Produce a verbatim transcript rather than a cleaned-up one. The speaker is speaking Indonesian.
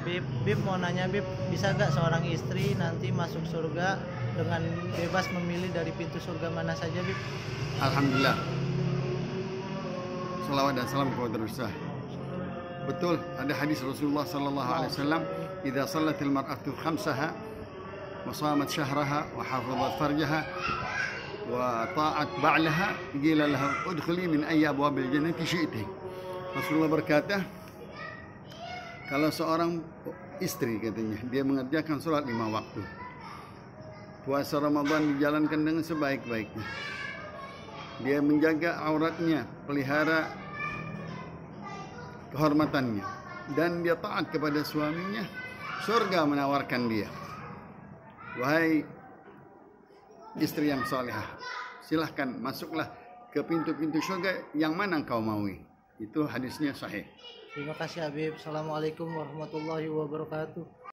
Bib. Bib mau nanya Bib, bisa gak seorang istri nanti masuk surga dengan bebas memilih dari pintu surga mana saja Bib? Alhamdulillah. Salawat dan salam kepada Rasulullah. Betul, ada hadis Rasulullah sallallahu alaihi wasallam, "Idza shallatil mar'atu khamsaha wa shamat syahraha wa hafizat farjaha wa ta'at ba'laha, qila laha udkhuli min ayyi abwabil jannati syi'ti." Rasulullah berkata, kalau seorang istri katanya dia mengerjakan sholat lima waktu, puasa Ramadan dijalankan dengan sebaik-baiknya, dia menjaga auratnya, pelihara kehormatannya, dan dia taat kepada suaminya, surga menawarkan dia, wahai istri yang salihah, silahkan masuklah ke pintu-pintu surga yang mana engkau maui. Itu hadisnya sahih. Terima kasih Habib. Assalamualaikum warahmatullahi wabarakatuh.